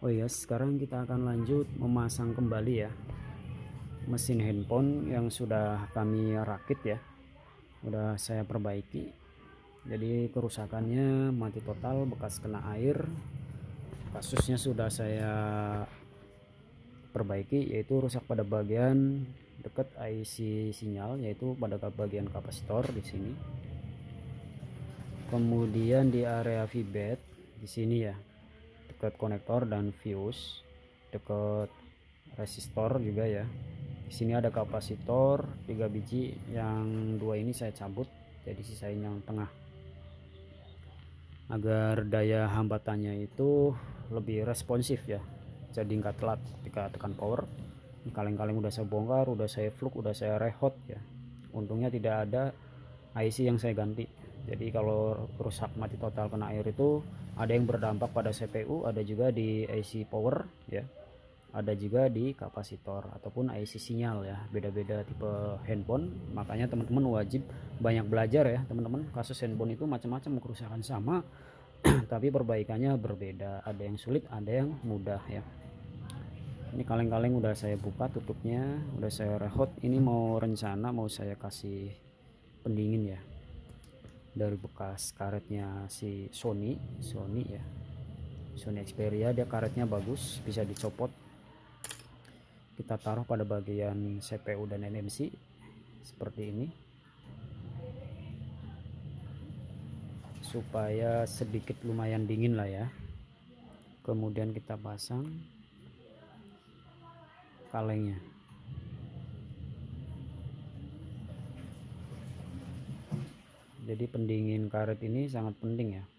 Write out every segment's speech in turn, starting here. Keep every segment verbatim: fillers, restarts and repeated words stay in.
Oh iya, sekarang kita akan lanjut memasang kembali ya mesin handphone yang sudah kami rakit ya, udah saya perbaiki. Jadi kerusakannya mati total, bekas kena air, kasusnya sudah saya perbaiki, yaitu rusak pada bagian dekat I C sinyal, yaitu pada bagian kapasitor di sini. Kemudian di area V-bed di sini ya, dekat konektor dan fuse, dekat resistor juga ya. Di sini ada kapasitor tiga biji, yang dua ini saya cabut, jadi sisain yang tengah agar daya hambatannya itu lebih responsif ya, jadi nggak telat ketika tekan power. Kaleng-kaleng udah saya bongkar, udah saya fluk, udah saya rehot ya. Untungnya tidak ada I C yang saya ganti. Jadi kalau rusak mati total kena air itu ada yang berdampak pada C P U, ada juga di I C power ya, ada juga di kapasitor ataupun I C sinyal ya. Beda-beda tipe handphone, makanya teman-teman wajib banyak belajar ya teman-teman. Kasus handphone itu macam-macam, kerusakan sama tapi perbaikannya berbeda, ada yang sulit, ada yang mudah ya. Ini kaleng-kaleng udah saya buka tutupnya, udah saya rehot. Ini mau rencana mau saya kasih pendingin ya, dari bekas karetnya si Sony Sony ya, Sony Xperia. Dia karetnya bagus, bisa dicopot, kita taruh pada bagian C P U dan N M C seperti ini, supaya sedikit lumayan dingin lah ya. Kemudian kita pasang kalengnya. Jadi pendingin karet ini sangat penting ya.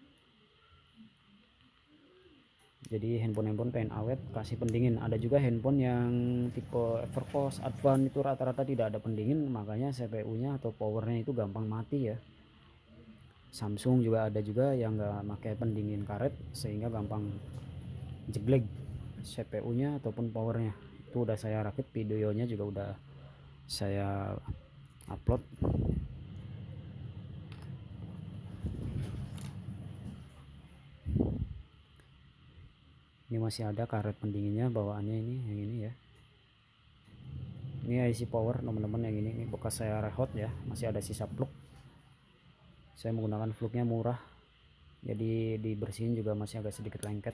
Jadi handphone-handphone pengen awet kasih pendingin. Ada juga handphone yang tipe Evercost Advance itu rata-rata tidak ada pendingin, makanya C P U nya atau powernya itu gampang mati ya. Samsung juga ada juga yang nggak pakai pendingin karet, sehingga gampang jeblek C P U nya ataupun powernya. Itu udah saya rakit, videonya juga udah saya upload. Ini masih ada karet pendinginnya bawaannya, ini yang ini ya. Ini I C power teman-teman, yang ini, ini bekas saya rehot ya, masih ada sisa plug. Saya menggunakan plugnya murah, jadi dibersihin juga masih agak sedikit lengket.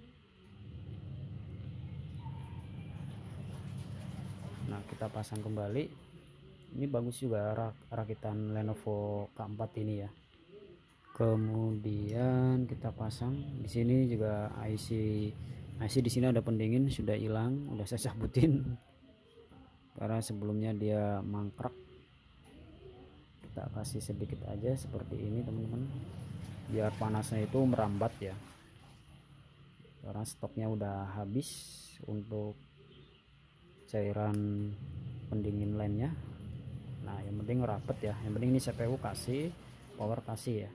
Nah, kita pasang kembali. Ini bagus juga rak rakitan Lenovo K empat ini ya. Kemudian kita pasang di sini juga I C I C di sini ada pendingin, sudah hilang, udah saya cabutin karena sebelumnya dia mangkrak. Kita kasih sedikit aja seperti ini teman-teman, biar panasnya itu merambat ya, karena stoknya udah habis untuk cairan pendingin lainnya. Nah, yang penting rapet ya, yang penting ini C P U kasih, power kasih ya.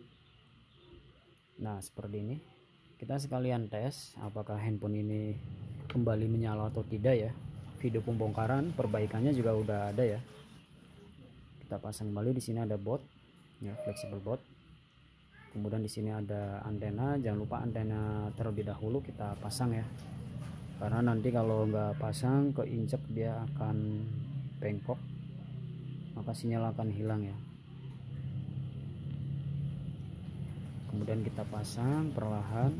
Nah, seperti ini kita sekalian tes apakah handphone ini kembali menyala atau tidak ya. Video pembongkaran perbaikannya juga udah ada ya. Kita pasang kembali. Di sini ada baut ya, flexible baut. Kemudian di sini ada antena, jangan lupa antena terlebih dahulu kita pasang ya, karena nanti kalau nggak pasang keinjek dia akan bengkok, maka sinyal akan hilang ya. Kemudian kita pasang perlahan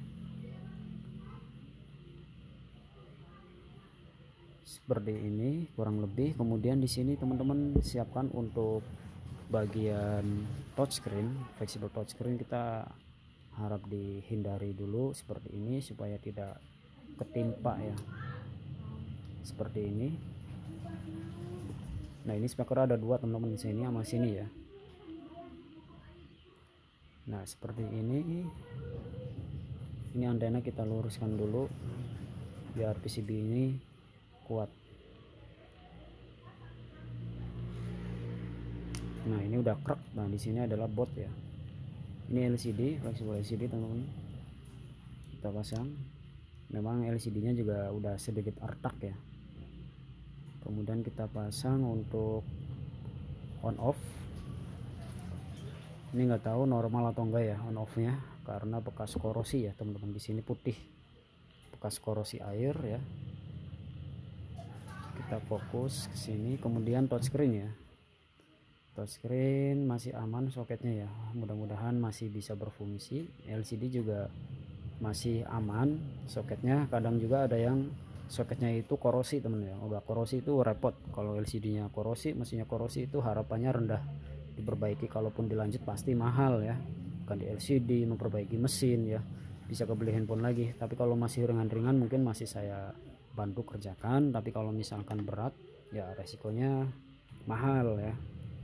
seperti ini kurang lebih. Kemudian di sini teman-teman siapkan untuk bagian touchscreen, flexible touchscreen, kita harap dihindari dulu seperti ini supaya tidak ketimpa ya, seperti ini. Nah, ini speaker ada dua teman-teman, di sini sama sini ya. Nah, seperti ini. Ini antena kita luruskan dulu biar P C B ini kuat. Nah, ini udah krek. Nah, di sini adalah baut ya. Ini L C D, flexible L C D teman-teman. Kita pasang. Memang L C D-nya juga udah sedikit retak ya. Kemudian kita pasang untuk on off. Ini nggak tahu normal atau enggak ya on off-nya, karena bekas korosi ya teman-teman. Di sini putih, bekas korosi air ya. Kita fokus ke sini, kemudian touchscreen ya. Touchscreen masih aman soketnya ya, mudah-mudahan masih bisa berfungsi. L C D juga masih aman soketnya. Kadang juga ada yang soketnya itu korosi temen ya, udah korosi itu repot. Kalau L C D nya korosi, mesinnya korosi, itu harapannya rendah diperbaiki. Kalaupun dilanjut pasti mahal ya, bukan di L C D, memperbaiki mesin ya, bisa kebeli handphone lagi. Tapi kalau masih ringan-ringan mungkin masih saya bantu kerjakan, tapi kalau misalkan berat ya resikonya mahal ya.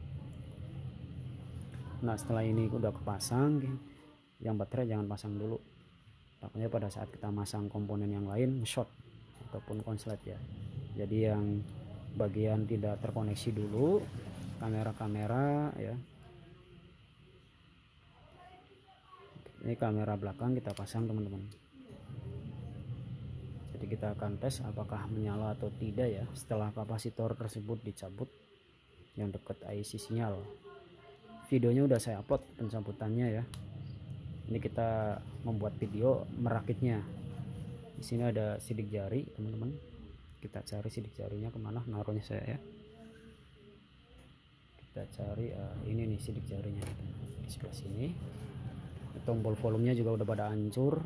Nah setelah ini udah kepasang, yang baterai jangan pasang dulu, takutnya pada saat kita masang komponen yang lain short ataupun konslet ya. Jadi yang bagian tidak terkoneksi dulu, kamera-kamera ya. Ini kamera belakang kita pasang teman-teman. Jadi kita akan tes apakah menyala atau tidak ya setelah kapasitor tersebut dicabut yang dekat I C sinyal. Videonya udah saya upload pencabutannya ya. Ini kita membuat video merakitnya. Di sini ada sidik jari teman-teman. Kita cari sidik jarinya kemana, naruhnya saya ya. Kita cari uh, ini nih sidik jarinya di sebelah sini. Tombol volumenya juga udah pada hancur.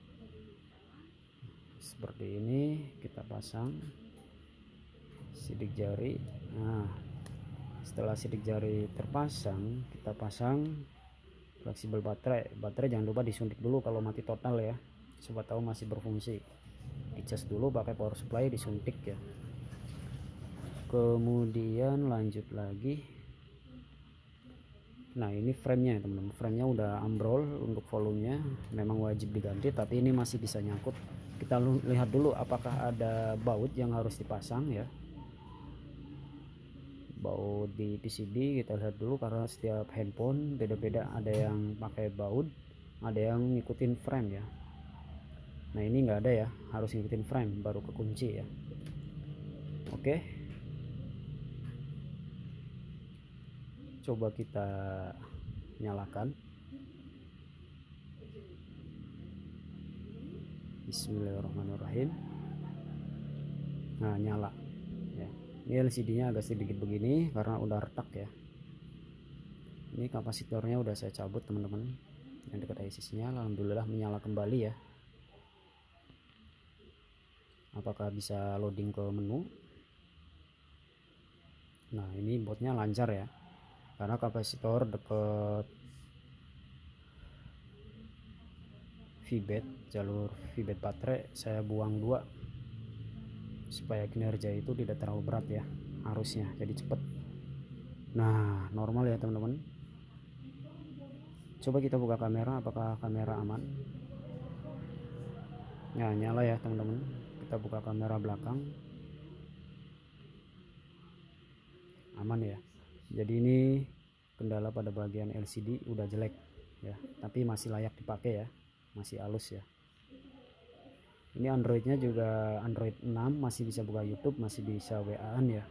Seperti ini kita pasang sidik jari. Nah setelah sidik jari terpasang, kita pasang fleksibel baterai. Baterai jangan lupa disuntik dulu kalau mati total ya, siapa tahu masih berfungsi. Dicas dulu pakai power supply, disuntik ya. Kemudian lanjut lagi. Nah ini framenya teman-teman, framenya udah ambrol. Untuk volumenya memang wajib diganti, tapi ini masih bisa nyangkut. Kita lihat dulu apakah ada baut yang harus dipasang ya. Baut di P C B kita lihat dulu, karena setiap handphone beda-beda, ada yang pakai baut, ada yang ngikutin frame ya. Nah ini enggak ada ya, harus ngikutin frame baru kekunci ya. Oke, coba kita nyalakan. Bismillahirrahmanirrahim. Nah nyala ya. Ini L C D nya agak sedikit begini karena udah retak ya. Ini kapasitornya udah saya cabut teman-teman, yang dekat I C nya. Alhamdulillah menyala kembali ya. Apakah bisa loading ke menu? Nah ini bootnya lancar ya, karena kapasitor deket V-bed, jalur V-bed baterai saya buang dua supaya kinerja itu tidak terlalu berat ya, arusnya jadi cepet. Nah normal ya teman-teman. Coba kita buka kamera, apakah kamera aman? Nah nyala ya teman-teman. Kita buka kamera belakang, aman ya. Jadi ini kendala pada bagian L C D udah jelek ya, tapi masih layak dipakai ya, masih halus ya. Ini Androidnya juga Android enam, masih bisa buka YouTube, masih bisa W A-an ya.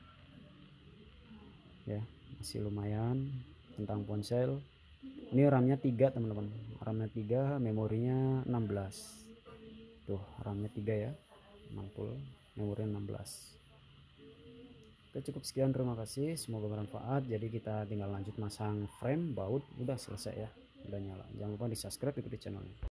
Ya, masih lumayan tentang ponsel. Ini RAM-nya tiga teman-teman, RAM-nya tiga, memorinya enam belas. Tuh, RAM-nya tiga ya, mantul, memorinya enam belas. Oke, cukup sekian, terima kasih, semoga bermanfaat. Jadi kita tinggal lanjut masang frame, baut, udah selesai ya, udah nyala. Jangan lupa di subscribe, ikuti channelnya.